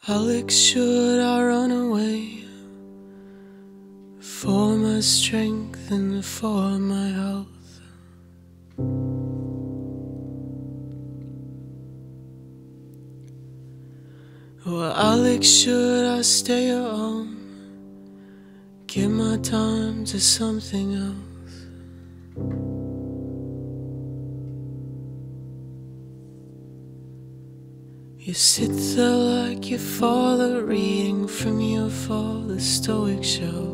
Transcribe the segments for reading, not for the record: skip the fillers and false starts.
Alex, should I run away for my strength and for my health? Or Alex, should I stay at home, give my time to something else? You sit there like your father, reading from your father's stoic shelf.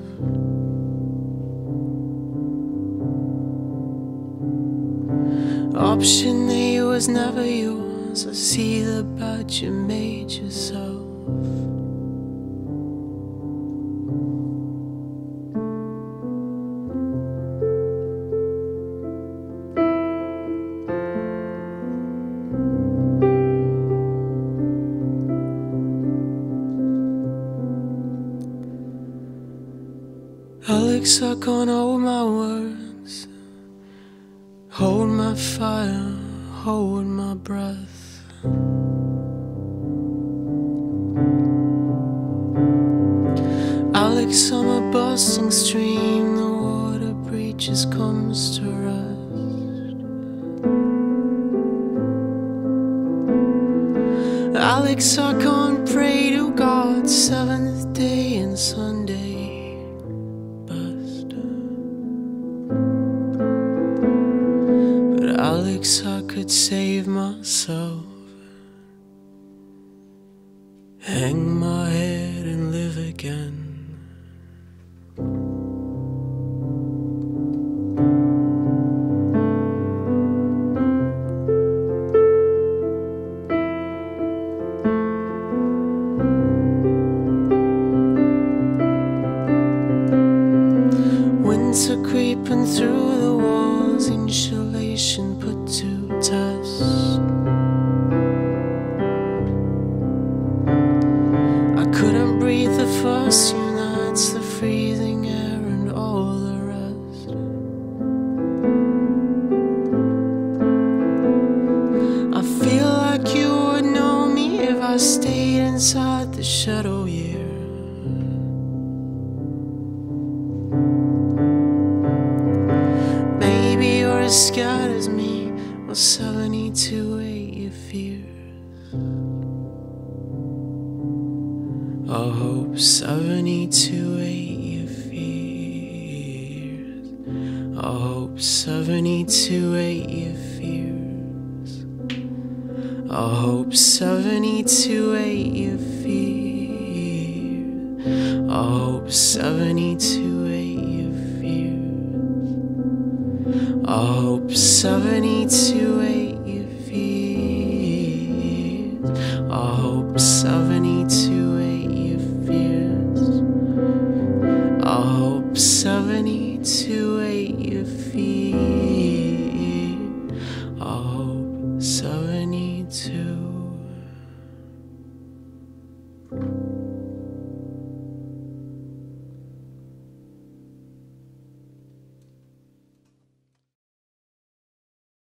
Option A was never yours. I see the badge you made yourself. Alex, I can't hold my words, hold my fire, hold my breath. Alex, I'm a bursting stream, the water breaches comes to rest. Alex, I can't pray to God, seventh day and Sunday. Alex, I could save myself, hang my head and live again. Winter creeping through the walls, insulation put to test. I couldn't breathe the first few nights, the freezing air and all the rest. I feel like you would know me if I stayed inside the shadow year. Maybe you're as scared as me, or 72-8 your fears. I hope 72-8 your fears. I hope 72-8 your fears. I hope 72-8 your fears. I hope 72-8 your fears. I hope 72-8 your fears. I hope 72-8 your fears. I hope 72-8 your fears.